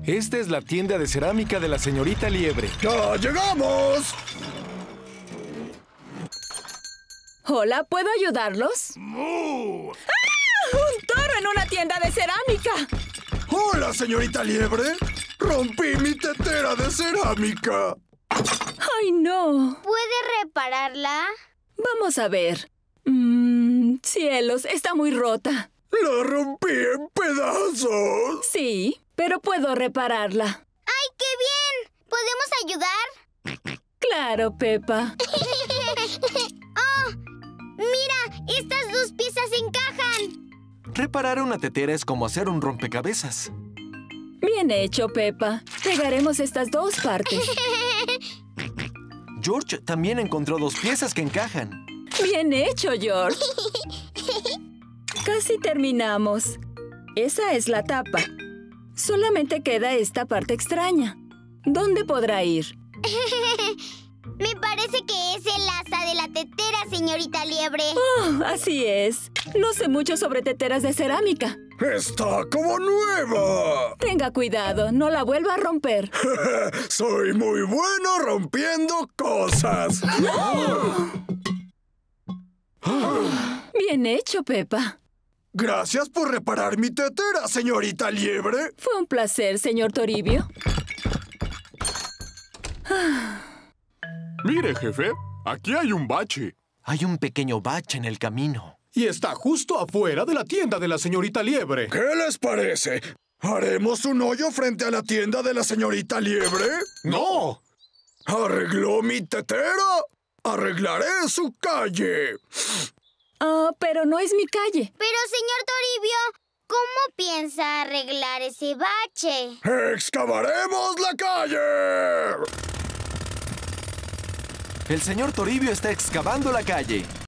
Esta es la tienda de cerámica de la señorita Liebre. ¡Ya llegamos! Hola, ¿puedo ayudarlos? ¡Mu! ¡Ah! ¡Un toro en una tienda de cerámica! ¡Hola, señorita Liebre! ¡Rompí mi tetera de cerámica! ¡Ay, no! ¿Puede repararla? Vamos a ver. Cielos, está muy rota. ¡La rompí en pedazos! Sí, pero puedo repararla. ¡Ay, qué bien! ¿Podemos ayudar? Claro, Peppa. ¡Oh! ¡Mira! ¡Estas dos piezas encajan! Reparar una tetera es como hacer un rompecabezas. Bien hecho, Peppa. Pegaremos estas dos partes. George también encontró dos piezas que encajan. Bien hecho, George. Casi terminamos. Esa es la tapa. Solamente queda esta parte extraña. ¿Dónde podrá ir? Me parece que es el asa de la tetera, señorita Liebre. Oh, así es. No sé mucho sobre teteras de cerámica. ¡Está como nueva! Tenga cuidado, no la vuelva a romper. ¡Soy muy bueno rompiendo cosas! Bien hecho, Peppa. Gracias por reparar mi tetera, señorita Liebre. Fue un placer, señor Toribio. Mire, jefe, aquí hay un bache. Hay un pequeño bache en el camino. Y está justo afuera de la tienda de la señorita Liebre. ¿Qué les parece? ¿Haremos un hoyo frente a la tienda de la señorita Liebre? ¡No! ¿Arregló mi tetera? ¡Arreglaré su calle! Pero no es mi calle. Pero, señor Toribio, ¿cómo piensa arreglar ese bache? ¡Excavaremos la calle! El señor Toribio está excavando la calle.